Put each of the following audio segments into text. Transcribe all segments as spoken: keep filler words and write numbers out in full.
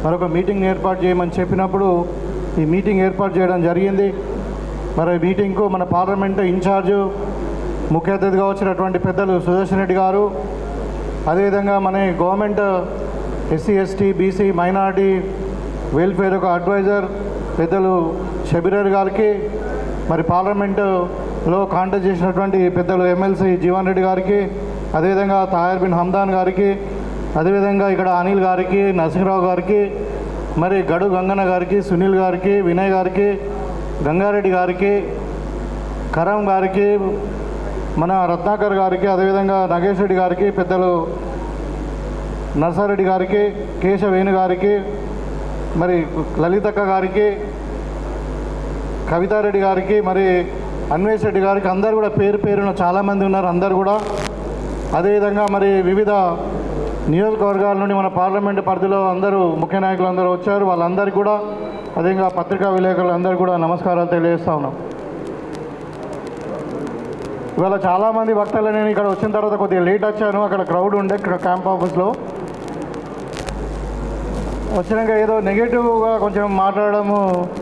మరొక మీటింగ్ ఏర్పాటు చేయమని చెప్పినప్పుడు ఈ మీటింగ్ ఏర్పాటు చేయడం జరిగింది. మరి మీటింగ్కు మన పార్లమెంట్ ఇన్ఛార్జు ముఖ్య అతిథిగా వచ్చినటువంటి పెద్దలు సుదర్శన్ రెడ్డి గారు, అదేవిధంగా మన government SC ST BC minority welfare ఒక అడ్వైజర్ పెద్దలు షబీర్ గారికి, మరి పార్లమెంటులో కాంటాక్ట్ చేసినటువంటి పెద్దలు ఎమ్మెల్సీ జీవన్ రెడ్డి గారికి, అదేవిధంగా తాహిర్ బిన్ హమ్దాన్ గారికి, అదేవిధంగా ఇక్కడ అనిల్ గారికి, నరసింహరావు గారికి, మరి గడు గంగన్న గారికి, సునీల్ గారికి, వినయ్ గారికి, గంగారెడ్డి గారికి, కరం గారికి, మన రత్నాకర్ గారికి, అదేవిధంగా నాగేష్ రెడ్డి గారికి, పెద్దలు నర్సారెడ్డి గారికి, కేశవేణు గారికి, మరి లలితక్క గారికి, కవితారెడ్డి గారికి, మరి అన్వేష్ రెడ్డి గారికి, అందరు కూడా పేరు పేరున చాలామంది ఉన్నారు అందరు కూడా. అదేవిధంగా మరి వివిధ నియోజకవర్గాల నుండి మన పార్లమెంటు పరిధిలో అందరూ ముఖ్య నాయకులు అందరూ వచ్చారు. వాళ్ళందరికీ కూడా అదేవిధంగా పత్రికా విలేకరులు అందరూ కూడా నమస్కారాలు తెలియజేస్తా ఉన్నాం. ఇవాళ చాలామంది భక్తులు నేను ఇక్కడ వచ్చిన తర్వాత కొద్దిగా లేట్ వచ్చాను, అక్కడ క్రౌడ్ ఉండే క్యాంప్ ఆఫీస్లో. వచ్చినాక ఏదో నెగిటివ్గా కొంచెం మాట్లాడము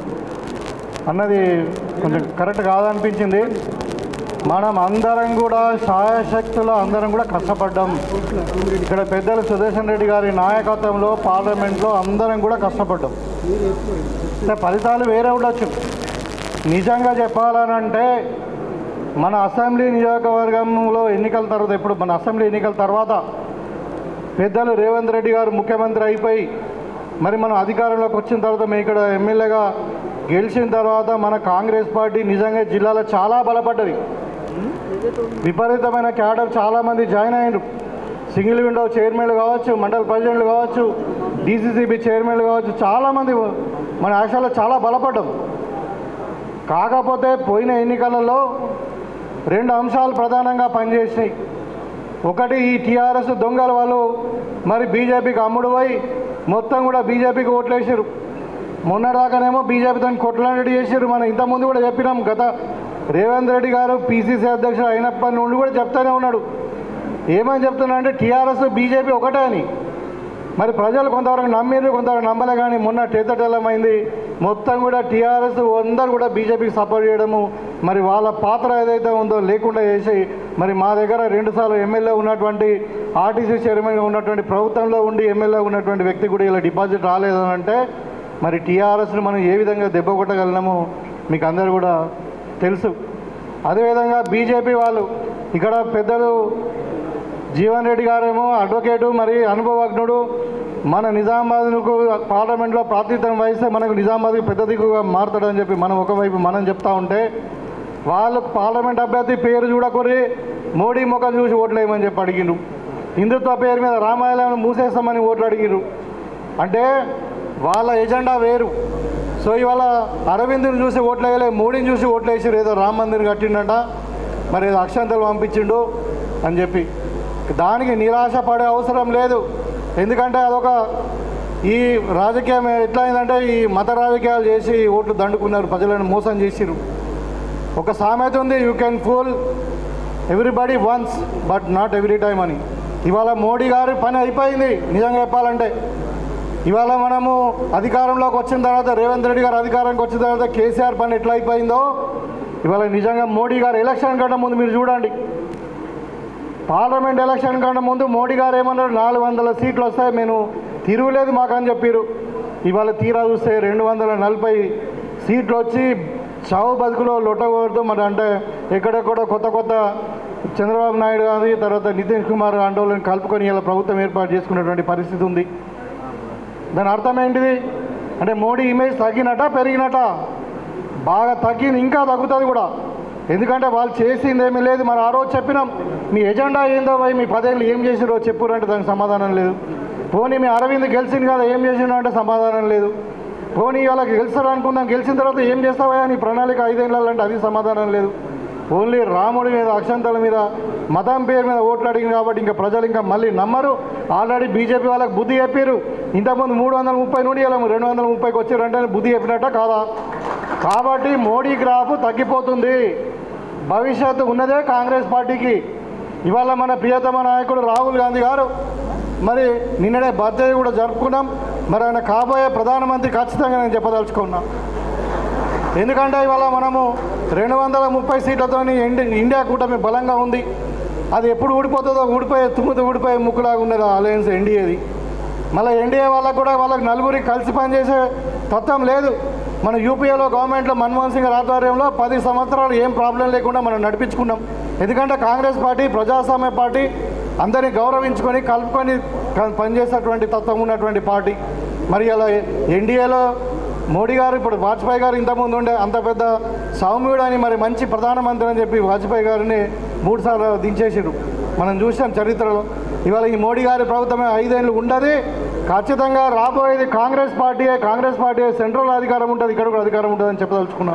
అన్నది కొంచెం కరెక్ట్ కాదనిపించింది. మనం అందరం కూడా శాయశక్తులు అందరం కూడా కష్టపడ్డాం. ఇక్కడ పెద్దలు సుదర్శన్ రెడ్డి గారి నాయకత్వంలో పార్లమెంట్లో అందరం కూడా కష్టపడ్డాం. ఫలితాలు వేరే ఉండొచ్చు. నిజంగా చెప్పాలనంటే మన అసెంబ్లీ నియోజకవర్గంలో ఎన్నికల తర్వాత, ఇప్పుడు మన అసెంబ్లీ ఎన్నికల తర్వాత పెద్దలు రేవంత్ రెడ్డి గారు ముఖ్యమంత్రి అయిపోయి మరి మనం అధికారంలోకి వచ్చిన తర్వాత మేము ఇక్కడ ఎమ్మెల్యేగా గెలిచిన తర్వాత మన కాంగ్రెస్ పార్టీ నిజంగా జిల్లాలో చాలా బలపడ్డది. విపరీతమైన క్యాడర్ చాలామంది జాయిన్ అయ్యారు. సింగిల్ విండో చైర్మన్లు కావచ్చు, మండల ప్రెసిడెంట్లు కావచ్చు, డీసీసీబీ చైర్మన్లు కావచ్చు, చాలామంది మన యాక్షన్లో చాలా బలపడ్డాం. కాకపోతే పోయిన ఎన్నికలలో రెండు అంశాలు ప్రధానంగా పనిచేసినాయి. ఒకటి, ఈ టీఆర్ఎస్ దొంగల వాళ్ళు మరి బీజేపీకి అమ్ముడు పోయి మొత్తం కూడా బీజేపీకి ఓట్లేసారు. మొన్నటిదాకానేమో బీజేపీతో కొట్లాడి చేసారు. మనం ఇంతకుముందు కూడా చెప్పినాం. గత రేవంత్ రెడ్డి గారు పీసీసీ అధ్యక్షుడు అయినప్పటి నుండి కూడా చెప్తూనే ఉన్నాడు. ఏమని చెప్తున్నా అంటే టీఆర్ఎస్ బీజేపీ ఒకటే అని. మరి ప్రజలు కొంతవరకు నమ్మిండ్రు, కొంతవరకు నమ్మలే. కానీ మొన్న టేతటెల్లమైంది. మొత్తం కూడా టీఆర్ఎస్ అందరూ కూడా బీజేపీకి సపోర్ట్ చేయడము, మరి వాళ్ళ పాత్ర ఏదైతే ఉందో లేకుండా చేసి మరి మా దగ్గర రెండుసార్లు ఎమ్మెల్యే ఉన్నటువంటి ఆర్టీసీ చైర్మన్గా ఉన్నటువంటి ప్రభుత్వంలో ఉండి ఎమ్మెల్యే ఉన్నటువంటి వ్యక్తి కూడా ఇలా డిపాజిట్ రాలేదని అంటే మరి టీఆర్ఎస్ని మనం ఏ విధంగా దెబ్బ కొట్టగలమో మీకు అందరూ కూడా తెలుసు. అదేవిధంగా బీజేపీ వాళ్ళు ఇక్కడ పెద్దలు జీవన్ రెడ్డి గారేమో అడ్వకేటు, మరి అనుభవజ్ఞుడు, మన నిజామాబాద్కు పార్లమెంట్లో ప్రాతినిధ్యం వహిస్తే మనకు నిజామాబాద్కి పెద్ద దిక్కుగా మారుతాడని చెప్పి మనం ఒకవైపు మనం చెప్తా ఉంటే, వాళ్ళు పార్లమెంట్ అభ్యర్థి పేరు చూడకొని మోడీ ముఖం చూసి ఓట్లు వేయమని చెప్పి అడిగిరు. హిందుత్వ పేరు మీద రామాయణం మూసేస్తామని ఓట్లు అడిగిరు. అంటే వాళ్ళ ఎజెండా వేరు. సో ఇవాళ అరవింద్ని చూసి ఓట్లు వేయలే, మోడీని చూసి ఓట్లు వేసారు. ఏదో రామ మందిర్ కట్టిండట, మరి ఏదో అక్షంతలు పంపించిండు అని చెప్పి. దానికి నిరాశ పడే అవసరం లేదు. ఎందుకంటే అదొక ఈ రాజకీయం ఎట్లా అయిందంటే ఈ మత రాజకీయాలు చేసి ఓట్లు దండుకున్నారు, ప్రజలను మోసం చేసిరు. ఒక సామెత ఉంది, you can fool everybody once but not every time అని. ఇవాళ మోడీ గారి పని అయిపోయింది. నిజంగా చెప్పాలంటే ఇవాళ మనము అధికారంలోకి వచ్చిన తర్వాత, రేవంత్ రెడ్డి గారు అధికారానికి వచ్చిన తర్వాత కేసీఆర్ పని ఎట్లా అయిపోయిందో ఇవాళ నిజంగా మోడీ గారు ఎలక్షన్ కంటే ముందు మీరు చూడండి. పార్లమెంట్ ఎలక్షన్ కంటే ముందు మోడీ గారు ఏమన్నారు, నాలుగు వందల సీట్లు వస్తాయి, నేను తిరుగులేదు మాకని చెప్పారు. ఇవాళ తీరా చూస్తే రెండు వందల నలభై సీట్లు వచ్చి చావు బతుకులో లొట్టగొడుతూ మరి అంటే ఎక్కడెక్కడో కొత్త కొత్త చంద్రబాబు నాయుడు కానీ తర్వాత నితీష్ కుమార్ అంటోళ్ళని కలుపుకొని ఇలా ప్రభుత్వం ఏర్పాటు చేసుకున్నటువంటి పరిస్థితి ఉంది. దాని అర్థం ఏంటిది అంటే మోడీ ఇమేజ్ తగ్గినట పెరిగినట? బాగా తగ్గింది, ఇంకా తగ్గుతుంది కూడా. ఎందుకంటే వాళ్ళు చేసింది ఏమీ లేదు. మరి ఆ రోజు చెప్పినాం, మీ ఎజెండా ఏందో పోయి మీ పదేళ్ళు ఏం చేసిరో చెప్పురంటే దానికి సమాధానం లేదు. పోనీ మీ అరవింద్ గెలిచింది కదా ఏం చేసిండు అంటే సమాధానం లేదు. పోనీ వాళ్ళకి గెలుస్తాడు అనుకుందాం, గెలిచిన తర్వాత ఏం చేస్తావా నీ ప్రణాళిక ఐదేళ్ళంటే అది సమాధానం లేదు. ఓన్లీ రాముడి మీద అక్షంతల మీద మతం పేరు మీద ఓట్లు అడిగింది కాబట్టి ఇంకా ప్రజలు ఇంకా మళ్ళీ నమ్మరు. ఆల్రెడీ బీజేపీ వాళ్ళకి బుద్ధి చెప్పారు. ఇంతకుముందు మూడు వందల ముప్పై నుండి ఇలా రెండు వందల ముప్పైకి వచ్చారంటే బుద్ధి చెప్పినట్ట కాదా? కాబట్టి మోడీ గ్రాఫ్ తగ్గిపోతుంది. భవిష్యత్తు ఉన్నదే కాంగ్రెస్ పార్టీకి. ఇవాళ మన ప్రియతమ నాయకుడు రాహుల్ గాంధీ గారు మరి నిన్ననే బర్త్డే కూడా జరుపుకున్నాం. మరి ఆయన కాబోయే ప్రధానమంత్రి ఖచ్చితంగా నేను చెప్పదలుచుకున్నా. ఎందుకంటే ఇవాళ మనము రెండు వందల ముప్పై సీట్లతో ఇండియా కూటమి బలంగా ఉంది. అది ఎప్పుడు ఊడిపోతుందో ఊడిపోయే తుమ్ముతో ఊడిపోయే ముక్కులాగా ఉన్నది అలయన్స్ ఎన్డీఏది. మళ్ళీ ఎన్డీఏ వాళ్ళకు కూడా వాళ్ళకి నలుగురికి కలిసి పనిచేసే తత్వం లేదు. మన యూపీఏలో గవర్నమెంట్లో మన్మోహన్ సింగ్ ఆధ్వర్యంలో పది సంవత్సరాలు ఏం ప్రాబ్లం లేకుండా మనం నడిపించుకున్నాం. ఎందుకంటే కాంగ్రెస్ పార్టీ ప్రజాస్వామ్య పార్టీ, అందరినీ గౌరవించుకొని కలుపుకొని పనిచేసేటువంటి తత్వం ఉన్నటువంటి పార్టీ. మరి అలా ఎన్డీఏలో మోడీ గారు ఇప్పుడు వాజ్పేయి గారు ఇంతకుముందు ఉండే అంత పెద్ద సౌమ్యుడు అని మరి మంచి ప్రధానమంత్రి అని చెప్పి వాజ్పేయి గారిని మూడు సార్లు దించేసారు. మనం చూసాం చరిత్రలో. ఇవాళ ఈ మోడీ గారి ప్రభుత్వమే ఐదేళ్ళు ఉండదు. ఖచ్చితంగా రాబోయేది కాంగ్రెస్ పార్టీయే. కాంగ్రెస్ పార్టీ సెంట్రల్ అధికారం ఉంటుంది, ఇక్కడ కూడా అధికారం ఉంటుందని చెప్పదలుచుకున్నాం.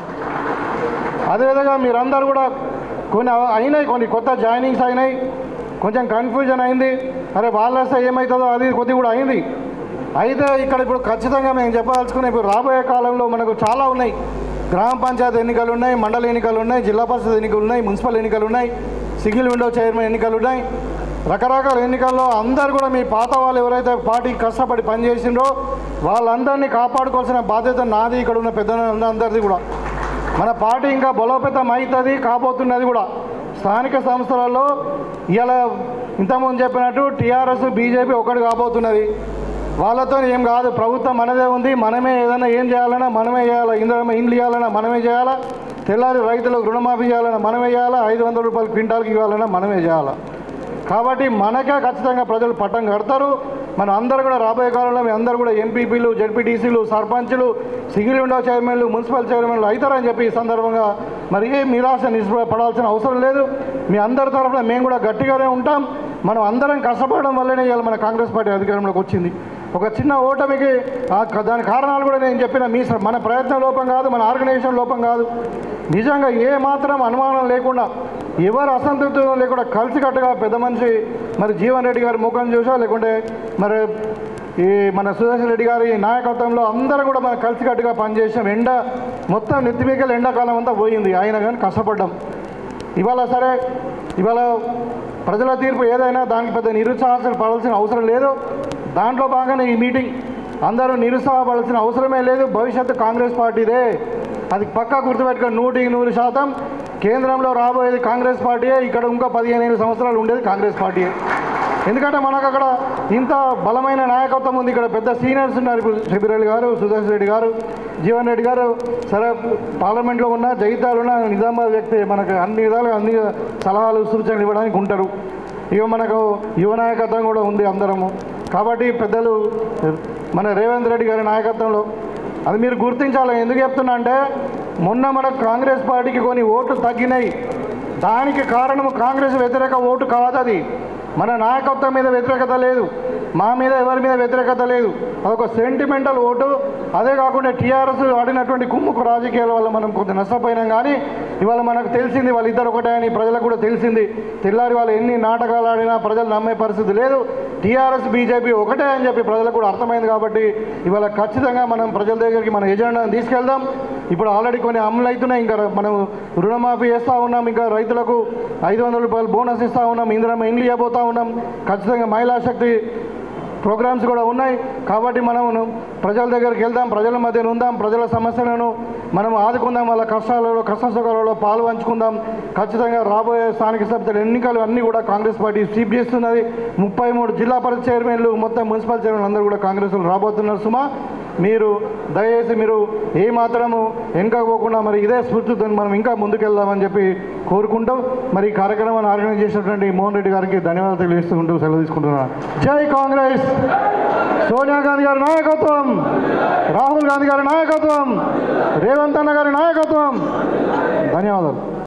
అదేవిధంగా మీరందరూ కూడా కొన్ని అయినాయి, కొన్ని కొత్త జాయినింగ్స్ అయినాయి, కొంచెం కన్ఫ్యూజన్ అయింది. అరే వాళ్ళు వస్తే ఏమవుతుందో అది కొద్ది కూడా అయింది. అయితే ఇక్కడ ఇప్పుడు ఖచ్చితంగా మేము చెప్పదలుచుకున్నాం, ఇప్పుడు రాబోయే కాలంలో మనకు చాలా ఉన్నాయి. గ్రామ పంచాయతీ ఎన్నికలు ఉన్నాయి, మండల ఎన్నికలు ఉన్నాయి, జిల్లా పరిషత్ ఎన్నికలు ఉన్నాయి, మున్సిపల్ ఎన్నికలు ఉన్నాయి, సింగిల్ విండో చైర్మన్ ఎన్నికలు ఉన్నాయి. రకరకాల ఎన్నికల్లో అందరు కూడా మీ పాత వాళ్ళు ఎవరైతే పార్టీకి కష్టపడి పనిచేసిండ్రో వాళ్ళందరినీ కాపాడుకోవాల్సిన బాధ్యత నాది, ఇక్కడ ఉన్న పెద్దలందరిది కూడా. మన పార్టీ ఇంకా బలోపేతం అవుతుంది, కాబోతున్నది కూడా. స్థానిక సంస్థలలో ఇలా ఇంతకుముందు చెప్పినట్టు టీఆర్ఎస్ బీజేపీ ఒకటి కాబోతున్నది. వాళ్ళతో ఏం కాదు, ప్రభుత్వం మనదే ఉంది. మనమే ఏదైనా ఏం చేయాలన్నా మనమే చేయాలా, ఇందులో ఇండ్లు ఇవ్వాలన్నా మనమే చేయాలా, తెల్లారి రైతులకు రుణమాఫీ చేయాలన్నా మనమే చేయాలా, ఐదు వందల రూపాయలు క్వింటాల్కి ఇవ్వాలన్నా మనమే చేయాలా. కాబట్టి మనకే ఖచ్చితంగా ప్రజలు పట్టం కడతారు. మనం అందరూ కూడా రాబోయే కాలంలో మీ అందరూ కూడా ఎంపీపీలు, జెడ్పీటీసీలు, సర్పంచులు, సింగిల్ విండో చైర్మన్లు, మున్సిపల్ చైర్మన్లు అవుతారని చెప్పి ఈ సందర్భంగా మరి ఏ నిరాశ నిస్పడాల్సిన అవసరం లేదు. మీ అందరి తరఫున మేము కూడా గట్టిగానే ఉంటాం. మనం అందరం కష్టపడడం వల్లనే ఇవాళ మన కాంగ్రెస్ పార్టీ అధికారంలోకి వచ్చింది. ఒక చిన్న ఓటమికి దాని కారణాలు కూడా నేను చెప్పిన, మీ మన ప్రయత్నం లోపం కాదు, మన ఆర్గనైజేషన్ లోపం కాదు. నిజంగా ఏ మాత్రం అనుమానం లేకుండా, ఎవరు అసంతృప్తి లేకుండా కలిసికట్టుగా పెద్ద మనిషి మరి జీవన్ రెడ్డి గారి ముఖం చూసా, లేకుంటే మరి ఈ మన సుదర్శన్ రెడ్డి గారి నాయకత్వంలో అందరూ కూడా మనం కలిసికట్టుగా పనిచేసాం. ఎండ మొత్తం నెత్తిమీకలు ఎండాకాలం అంతా పోయింది, అయినా కానీ కష్టపడ్డాం. ఇవాళ సరే, ఇవాళ ప్రజల తీర్పు ఏదైనా దానికి పెద్ద నిరుత్సాహాలు పడాల్సిన అవసరం లేదు. దాంట్లో భాగంగానే ఈ మీటింగ్. అందరూ నిరుత్సాహపడాల్సిన అవసరమే లేదు. భవిష్యత్తు కాంగ్రెస్ పార్టీదే, అది పక్కా గుర్తుపెట్టుకొని నూటికి నూరు శాతం కేంద్రంలో రాబోయేది కాంగ్రెస్ పార్టీయే. ఇక్కడ ఇంకా పదిహేను సంవత్సరాలు ఉండేది కాంగ్రెస్ పార్టీయే. ఎందుకంటే మనకు అక్కడ ఇంత బలమైన నాయకత్వం ఉంది. ఇక్కడ పెద్ద సీనియర్స్ ఉన్నారు. ఇప్పుడు షబీర్ గారు, సుదర్శన్ రెడ్డి గారు, జీవన్ రెడ్డి గారు, సరే పార్లమెంట్లో ఉన్న జగిత్యాలు ఉన్న నిజామాబాద్ వ్యక్తి, మనకు అన్ని విధాలుగా అన్ని సలహాలు సూచనలు ఇవ్వడానికి ఉంటారు. ఇక మనకు యువ నాయకత్వం కూడా ఉంది అందరము. కాబట్టి పెద్దలు మన రేవంత్ రెడ్డి గారి నాయకత్వంలో అది మీరు గుర్తించాలి. ఎందుకు చెప్తున్నా అంటే, మొన్న మనకు కాంగ్రెస్ పార్టీకి కొన్ని ఓట్లు తగ్గినాయి. దానికి కారణం కాంగ్రెస్ వ్యతిరేక ఓటు కాదు. అది మన నాయకత్వం మీద వ్యతిరేకత లేదు, మా మీద ఎవరి మీద వ్యతిరేకత లేదు. అదొక సెంటిమెంటల్ ఓటు. అదే కాకుండా టీఆర్ఎస్ ఆడినటువంటి కుమ్ముకు రాజకీయాల వల్ల మనం కొంత నష్టపోయినాం. కానీ ఇవాళ మనకు తెలిసింది వాళ్ళిద్దరు ఒకటే అని ప్రజలకు కూడా తెలిసింది. తెల్లారి వాళ్ళు ఎన్ని నాటకాలు ఆడినా ప్రజలు నమ్మే పరిస్థితి లేదు. టీఆర్ఎస్ బీజేపీ ఒకటే అని చెప్పి ప్రజలకు కూడా అర్థమైంది. కాబట్టి ఇవాళ ఖచ్చితంగా మనం ప్రజల దగ్గరికి మన ఎజెండాను తీసుకెళ్దాం. ఇప్పుడు ఆల్రెడీ కొన్ని అమలు అవుతున్నాయి. ఇంకా మనం రుణమాఫీ చేస్తూ ఉన్నాం, ఇంకా రైతులకు ఐదు వందల రూపాయలు బోనస్ ఇస్తూ ఉన్నాం, ఇందిరమ్మ ఇండ్లు ఇవ్వబోతూ ఉన్నాం. ఖచ్చితంగా మహిళా శక్తి ప్రోగ్రామ్స్ కూడా ఉన్నాయి. కాబట్టి మనం ప్రజల దగ్గరికి వెళ్దాం, ప్రజల మధ్యన ఉందాం, ప్రజల సమస్యలను మనం ఆదుకుందాం, వాళ్ళ కష్టాలలో కష్ట సుఖాలలో పాలు పంచుకుందాం. ఖచ్చితంగా రాబోయే స్థానిక సంస్థల ఎన్నికలు అన్నీ కూడా కాంగ్రెస్ పార్టీ స్వీప్ చేస్తున్నది. ముప్పై మూడు జిల్లా పరిషత్ చైర్మన్లు, మొత్తం మున్సిపల్ చైర్మన్లు అందరూ కూడా కాంగ్రెస్లో రాబోతున్నారు. సుమా మీరు దయచేసి మీరు ఏ మాత్రము వెనుకపోకుండా మరి ఇదే స్ఫూర్తితో మనం ఇంకా ముందుకెళ్దామని చెప్పి కోరుకుంటాం. మరి ఈ కార్యక్రమాన్ని ఆర్గనైజ్ చేసినటువంటి మోహన్ రెడ్డి గారికి ధన్యవాదాలు తెలియజేసుకుంటూ సెలవు తీసుకుంటున్నాను. జై కాంగ్రెస్. సోనియా గాంధీ గారి నాయకత్వం, రాహుల్ గాంధీ గారి నాయకత్వం, రేవంత్ అన్న గారి నాయకత్వం. ధన్యవాదాలు.